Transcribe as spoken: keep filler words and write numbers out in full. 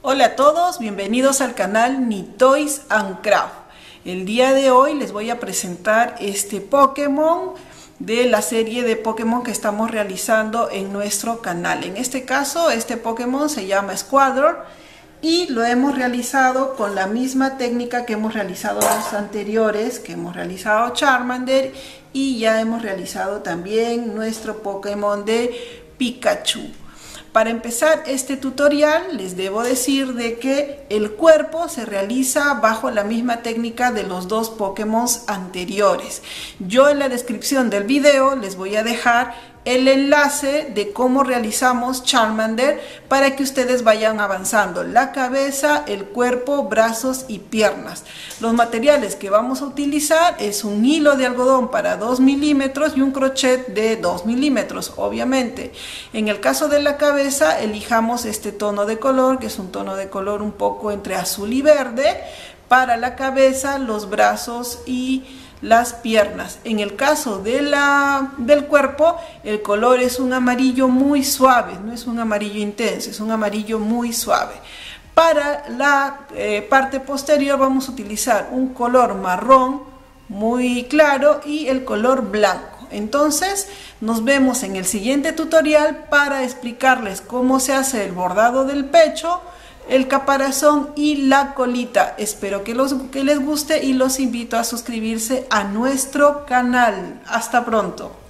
Hola a todos, bienvenidos al canal Nitoys and Craft. El día de hoy les voy a presentar este Pokémon de la serie de Pokémon que estamos realizando en nuestro canal. En este caso, este Pokémon se llama Squadron y lo hemos realizado con la misma técnica que hemos realizado los anteriores, que hemos realizado Charmander, y ya hemos realizado también nuestro Pokémon de Pikachu. Para empezar este tutorial les debo decir de que el cuerpo se realiza bajo la misma técnica de los dos Pokémon anteriores. Yo en la descripción del video les voy a dejar el enlace de cómo realizamos Charmander para que ustedes vayan avanzando la cabeza, el cuerpo, brazos y piernas. Los materiales que vamos a utilizar es un hilo de algodón para dos milímetros y un crochet de dos milímetros, obviamente. En el caso de la cabeza, elijamos este tono de color, que es un tono de color un poco entre azul y verde, para la cabeza, los brazos y las piernas. En el caso de la, del cuerpo, el color es un amarillo muy suave, no es un amarillo intenso, es un amarillo muy suave. Para la eh, parte posterior vamos a utilizar un color marrón muy claro y el color blanco. Entonces nos vemos en el siguiente tutorial para explicarles cómo se hace el bordado del pecho, el caparazón y la colita. Espero que, los, que les guste y los invito a suscribirse a nuestro canal. Hasta pronto.